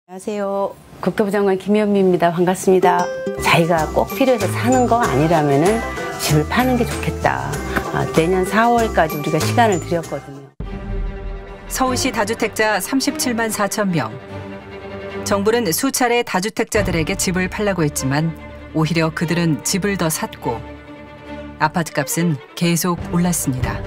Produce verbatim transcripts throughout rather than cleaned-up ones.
안녕하세요. 국토부 장관 김현미입니다. 반갑습니다. 자기가 꼭 필요해서 사는 거 아니라면은 집을 파는 게 좋겠다. 아, 내년 사월까지 우리가 시간을 드렸거든요. 서울시 다주택자 삼십칠만 사천 명. 정부는 수차례 다주택자들에게 집을 팔라고 했지만 오히려 그들은 집을 더 샀고 아파트값은 계속 올랐습니다.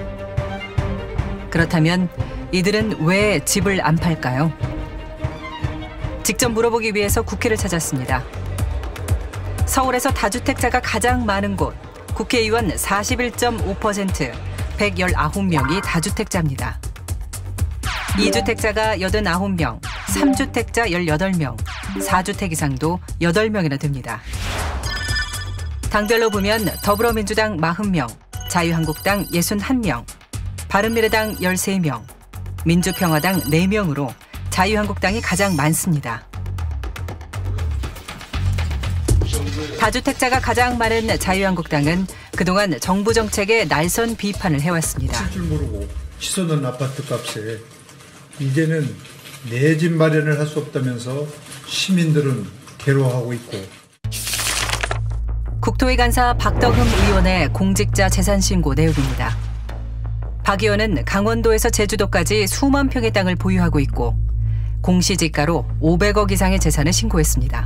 그렇다면 이들은 왜 집을 안 팔까요? 직접 물어보기 위해서 국회를 찾았습니다. 서울에서 다주택자가 가장 많은 곳, 국회의원 사십일 점 오 퍼센트, 백십구 명이 다주택자입니다. 이주택자가 팔십구 명, 삼주택자 십팔 명, 사주택 이상도 여덟 명이나 됩니다. 당별로 보면 더불어민주당 사십 명, 자유한국당 육십일 명, 바른미래당 십삼 명, 민주평화당 네 명으로 자유한국당이 가장 많습니다. 다주택자가 가장 많은 자유한국당은 그동안 정부 정책에 날선 비판을 해왔습니다. 칠 줄 모르고 치솟는 아파트 값에 이제는 내 집 마련을 할 수 없다면서 시민들은 괴로워하고 있고. 국토위 간사 박덕흠 의원의 공직자 재산신고 내역입니다. 박 의원은 강원도에서 제주도까지 수만 평의 땅을 보유하고 있고 공시지가로 오백억 이상의 재산을 신고했습니다.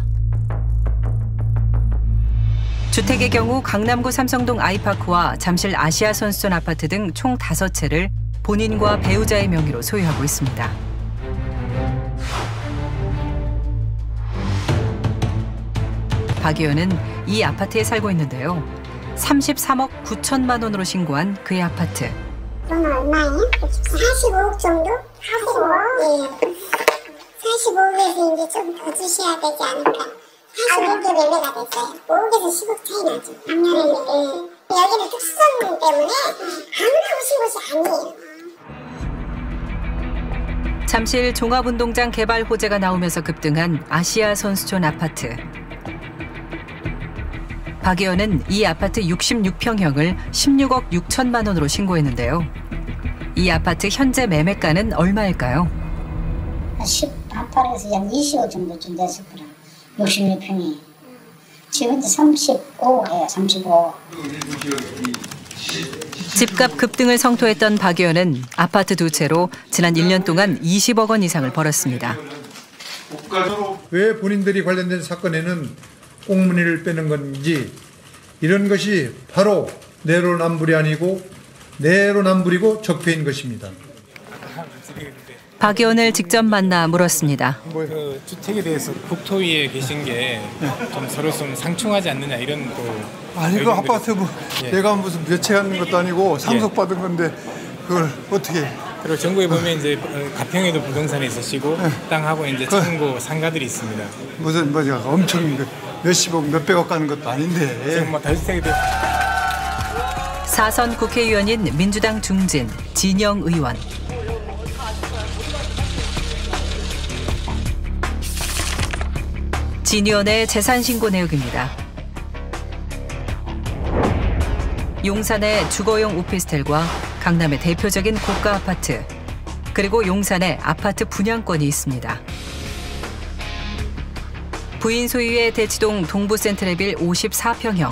주택의 경우 강남구 삼성동 아이파크와 잠실 아시아 선수촌 아파트 등 총 다섯 채를 본인과 배우자의 명의로 소유하고 있습니다. 박 의원은 이 아파트에 살고 있는데요. 삼십삼억 구천만 원으로 신고한 그의 아파트. 그건 얼마예요? 사십오억 정도? 사십오억? 예. 사십오억에서 이제 좀 더 주셔야 되지 않을까. 사십오억에 매매가 됐어요. 오억에서 십억 차이 나죠. 작년에. 예. 여기는 특수성 때문에 아무나 오신 곳이 아니에요. 잠실 종합운동장 개발 호재가 나오면서 급등한 아시아 선수촌 아파트. 박 의원은 이 아파트 육십육 평형을 십육억 육천만 원으로 신고했는데요. 이 아파트 현재 매매가는 얼마일까요? 십팔에서 한 이십억 정도쯤 됐을 거라. 육십육 평이. 지금 이제 삼십오예요, 삼십오. 집값 급등을 성토했던 박 의원은 아파트 두 채로 지난 일 년 동안 이십억 원 이상을 벌었습니다. 왜 본인들이 관련된 사건에는 꽁무니를 빼는 건지 이런 것이 바로 내로남불이 아니고 내로남불이고 적폐인 것입니다. 박 의원을 직접 만나 물었습니다. 그 주택에 대해서 국토위에 계신 게 좀 서로 좀 상충하지 않느냐 이런 또 아니 그 아파트 뭐 예. 내가 무슨 묘체하는 것도 아니고 상속받은 건데 그걸 어떻게? 그리고 정부에 보면 이제 가평에도 부동산이 있으시고 예. 땅하고 이제 청구 상가들이 있습니다. 무슨 뭐냐 엄청 몇십억 몇백억 가는 것도 아닌데. 지금 뭐 다주택에 대해 사선 국회의원인 민주당 중진 진영 의원. 진 의원의 재산신고 내역입니다. 용산의 주거용 오피스텔과 강남의 대표적인 고가 아파트, 그리고 용산에 아파트 분양권이 있습니다. 부인 소유의 대치동 동부센트레빌 오십사 평형.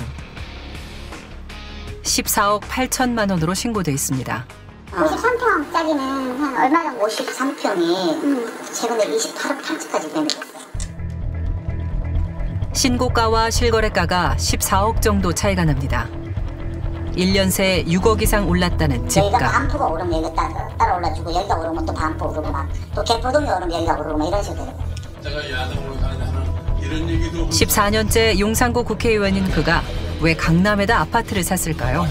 십사억 팔천만 원으로 신고돼 있습니다. 오십삼 평짜리는 한 얼마 전에 오십삼 평이 음. 최근에 이십팔억 팔천까지 매매됐어요. 신고가와 실거래가가 십사억 정도 차이가 납니다. 일 년 새 육억 이상 올랐다는 집값. 여기가 반포가 오르면 여기가 따라, 따라 올라주고 여기가 오르면 또 반포 오르고 막 또 개포동이 오르면 여기가 오르고 막 이런 식으로 되거든요. 십사 년째 용산구 국회의원인 그가 왜 강남에다 아파트를 샀을까요?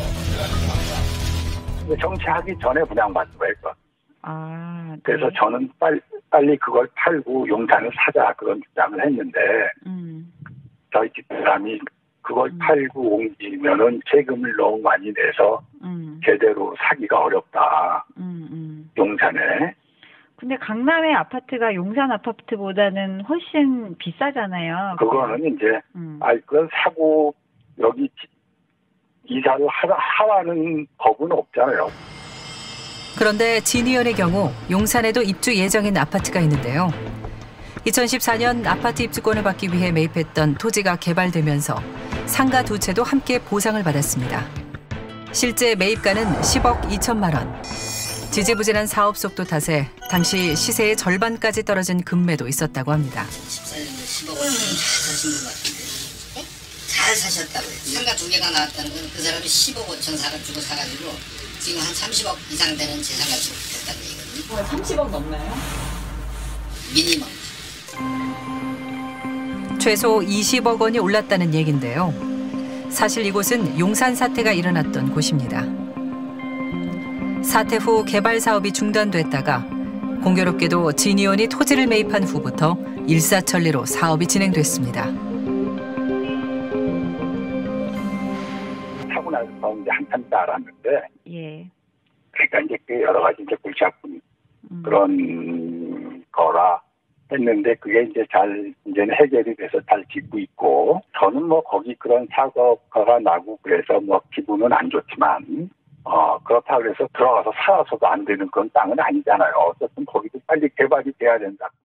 정치하기 전에 분양받는 거예요. 아, 네. 그래서 저는 빨리, 빨리 그걸 팔고 용산을 사자 그런 주장을 했는데 음. 저희 집사람이 그걸 음. 팔고 옮기면은 세금을 너무 많이 내서 음. 제대로 사기가 어렵다. 음, 음. 용산에. 근데 강남의 아파트가 용산 아파트보다는 훨씬 비싸잖아요. 그거는 이제 음. 아 그건 사고 여기 이사를 하라, 하라는 법은 없잖아요. 그런데 진 의원의 경우 용산에도 입주 예정인 아파트가 있는데요. 이천십사 년 아파트 입주권을 받기 위해 매입했던 토지가 개발되면서 상가 두 채도 함께 보상을 받았습니다. 실제 매입가는 십억 이천만 원. 지지부진한 사업 속도 탓에 당시 시세의 절반까지 떨어진 금매도 있었다고 합니다. 십사 년에 십억 원은 잘 사신 것 같은데. 네? 잘 사셨다고요. 상가 두 개가 나왔다는 건 그 사람이 십억 오천 사를 주고 사가지고 지금 한 삼십억 이상 되는 재산가 됐다는 얘기거든요. 삼십억 넘나요? 미니멈. 최소 이십억 원이 올랐다는 얘긴데요. 사실 이곳은 용산 사태가 일어났던 곳입니다. 사태 후 개발 사업이 중단됐다가 공교롭게도 진의원이 토지를 매입한 후부터 일사천리로 사업이 진행됐습니다. 사고 나서 이제 한참 알았는데, 예. 그러니까 이제 그 여러 가지 이제 골치 아픈 음. 그런 거라 했는데 그게 이제 잘 이제는 해결이 돼서 잘 짓고 있고, 저는 뭐 거기 그런 사고가 나고 그래서 뭐 기분은 안 좋지만. 어, 그렇다 그래서 들어가서 살아서도 안 되는 그런 땅은 아니잖아요. 어쨌든 거기도 빨리 개발이 돼야 된다.